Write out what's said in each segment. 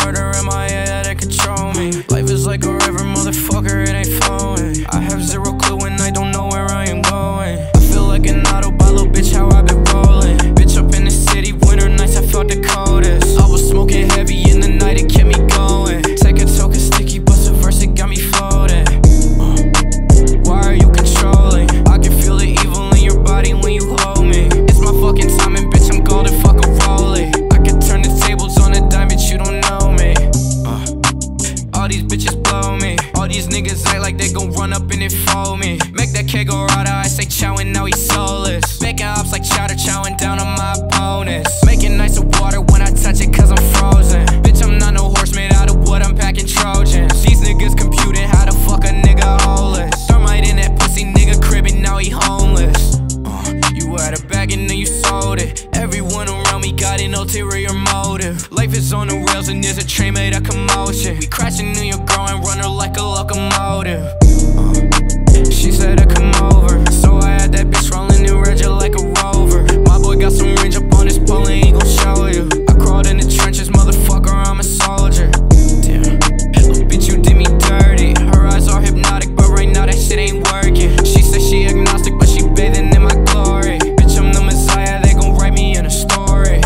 murder in my head that it control me. Life is like a river, motherfucker, it ain't flowing. I have zero clue and I don't know where I am going. I feel like an Autobot, little bitch, how I been rolling. Bitch, up in the city, winter nights, I felt the coldest. I was smoking heavy in the night, it kept me going. Take a token, sticky, bust a verse, it got me floating. Why are you controlling? I can feel the evil in your body when you hold me. It's my fucking time and bitch, I'm golden, fuck a rollie. I can turn the tables on a dime, bitch, you don't know me. All these bitches blow me. All these niggas act like they gon' run up and enfold me. Make that K go rada, I say chow and now he's soulless. Making ops like chowder, chowing down on my opponents. Making nice of water when I touch it cause I'm frozen. Bitch, I'm not no horse made out of wood, I'm packing Trojans. These niggas computing how to fuck a nigga holeless. Thermite in that pussy nigga crib and now he homeless. You had a bag and then you sold it. Everyone around me got an ulterior motive. Life is on the rails and there's a train made of commotion. We crashing New York, girl, and run her like a locomotive. She said to come over, so I had that bitch rolling in red just like a rover. My boy got some range up on his pole and he gon' show you. I crawled in the trenches, motherfucker, I'm a soldier. Damn, little bitch, you did me dirty. Her eyes are hypnotic, but right now that shit ain't working. She said she agnostic, but she bathing in my glory. Bitch, I'm the Messiah, they gon' write me in a story.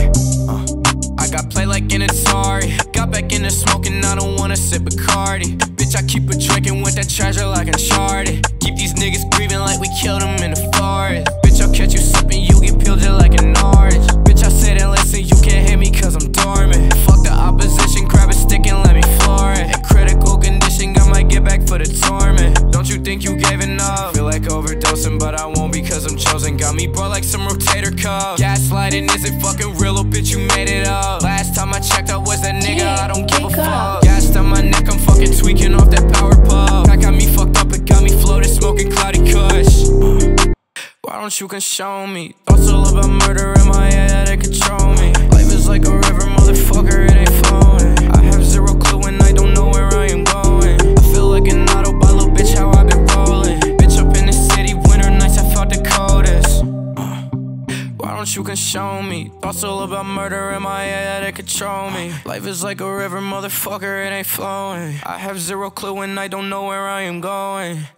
I got played like an Atari. Got back into smoking, I don't wanna sip Bacardi. Bitch, I keep a drinking with that treasure like Uncharted. Keep these niggas grieving like we killed them in the forest. Bitch, I'll catch you slipping, you get peeled just like an orange. Bitch, I said and listen, you can't hit me cause I'm dormant. Fuck the opposition, grab a stick and let me floor it. In critical condition, I might get back for the torment. Don't you think you gave enough? Feel like overdosing, but I won't because I'm chosen. Got me brought like some rotator cuff. Gaslighting isn't fucking real, little bitch, you made it up. Last time I checked, I was that nigga, I don't give a fuck. Gassed on my neck, I'm fucking tweaking off that power puff. That got me fucked up, it got me floating, smoking cloudy kush. Why don't you console me? Thoughts all about murder in my head that it control me. Life is like a river, motherfucker, it ain't flowing. I have zero clue and I don't know where I am going. I feel like an Autobot, little bitch, how I been rolling. Bitch, up in the city, winter nights, I felt the coldest. Why don't you console me? Thoughts all about murder in my head that it control me. Life is like a river, motherfucker, it ain't flowing. I have zero clue and I don't know where I am going.